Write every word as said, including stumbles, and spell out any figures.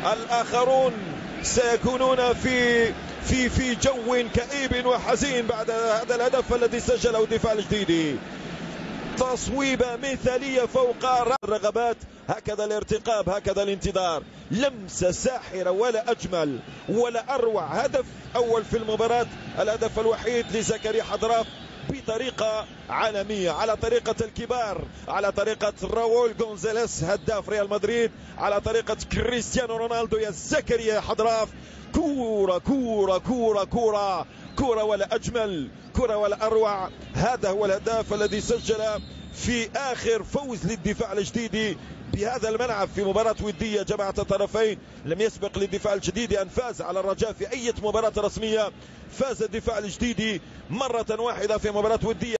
الآخرون سيكونون في في في جو كئيب وحزين بعد هذا الهدف الذي سجله الدفاع الجديدي. تصويبة مثالية فوق الرغبات، هكذا الارتقاب، هكذا الانتظار، لمسة ساحرة ولا أجمل ولا أروع. هدف أول في المباراة، الهدف الوحيد لزكريا حضراف بطريقة عالمية، على طريقة الكبار، على طريقة راؤول غونزاليس هداف ريال مدريد، على طريقة كريستيانو رونالدو. يا زكريا حضراف، كورة كورة كورة كورة كورة ولا أجمل، كورة ولا أروع. هذا هو الهدف الذي سجل في آخر فوز للدفاع الجديدي بهذا الملعب في مباراة ودية جماعة الطرفين. لم يسبق للدفاع الجديدي أن فاز على الرجاء في أي مباراة رسمية. فاز الدفاع الجديدي مرة واحدة في مباراة ودية.